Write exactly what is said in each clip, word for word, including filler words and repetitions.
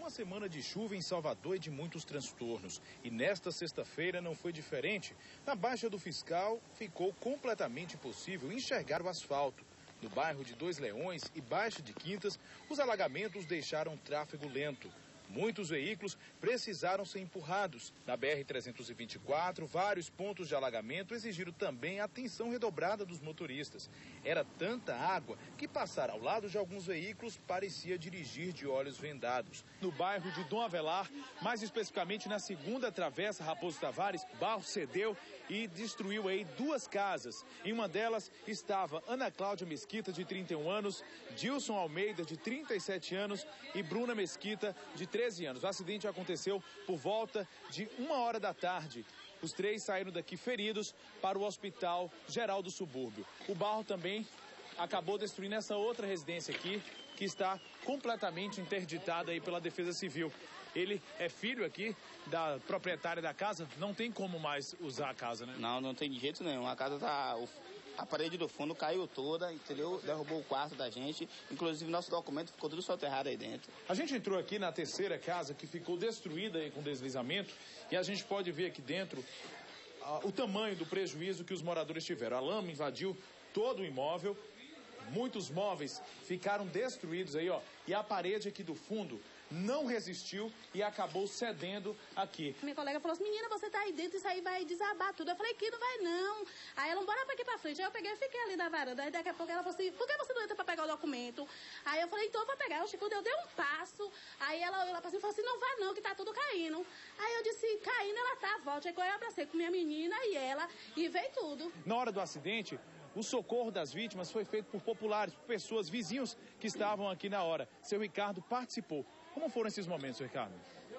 uma semana de chuva em Salvador e de muitos transtornos. E nesta sexta-feira não foi diferente. Na Baixa do Fiscal, ficou completamente impossível enxergar o asfalto. No bairro de Dois Leões e Baixa de Quintas, os alagamentos deixaram o tráfego lento. Muitos veículos precisaram ser empurrados. Na B R trezentos e vinte e quatro, vários pontos de alagamento exigiram também a atenção redobrada dos motoristas. Era tanta água que passar ao lado de alguns veículos parecia dirigir de olhos vendados. No bairro de Dom Avelar, mais especificamente na segunda travessa Raposo Tavares, o barro cedeu e destruiu aí duas casas. Em uma delas estava Ana Cláudia Mesquita, de trinta e um anos, Dilson Almeida, de trinta e sete anos e Bruna Mesquita, de treze anos. O acidente aconteceu por volta de uma hora da tarde. Os três saíram daqui feridos para o Hospital Geral do Subúrbio. O barro também acabou destruindo essa outra residência aqui, que está completamente interditada aí pela Defesa Civil. Ele é filho aqui da proprietária da casa, não tem como mais usar a casa, né? Não, não tem de jeito nenhum. A casa tá... A parede do fundo caiu toda, entendeu? Derrubou o quarto da gente. Inclusive, nosso documento ficou tudo soterrado aí dentro. A gente entrou aqui na terceira casa, que ficou destruída aí com deslizamento. E a gente pode ver aqui dentro uh, o tamanho do prejuízo que os moradores tiveram. A lama invadiu todo o imóvel. Muitos móveis ficaram destruídos aí, ó. E a parede aqui do fundo não resistiu e acabou cedendo aqui. Minha colega falou assim, menina, você tá aí dentro, isso aí vai desabar tudo. Eu falei, que não vai não. Aí ela, bora pra aqui pra frente. Aí eu peguei e fiquei ali na varanda. Aí daqui a pouco ela falou assim, por que você não entra pra pegar o documento? Aí eu falei, então eu vou pegar. Eu, quando eu dei um passo, aí ela olhou lá pra cima e falou assim, não vai não, que tá tudo caindo. Aí eu disse, caindo, ela tá, volte. Aí eu abracei com minha menina e ela, e veio tudo. Na hora do acidente, o socorro das vítimas foi feito por populares, por pessoas, vizinhos que estavam aqui na hora. Seu Ricardo participou. Como foram esses momentos, Ricardo?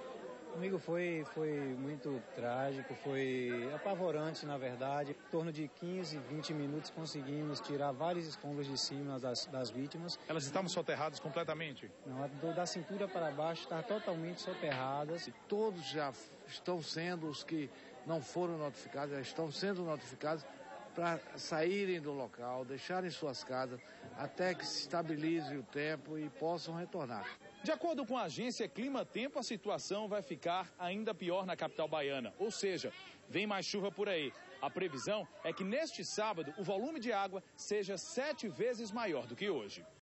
Comigo foi, foi muito trágico, foi apavorante, na verdade. Em torno de quinze, vinte minutos conseguimos tirar vários escombros de cima das, das vítimas. Elas estavam soterradas completamente? Não, do, da cintura para baixo está totalmente soterradas. Todos já estão sendo, os que não foram notificados, já estão sendo notificados para saírem do local, deixarem suas casas até que se estabilize o tempo e possam retornar. De acordo com a agência Clima Tempo, a situação vai ficar ainda pior na capital baiana, ou seja, vem mais chuva por aí. A previsão é que neste sábado o volume de água seja sete vezes maior do que hoje.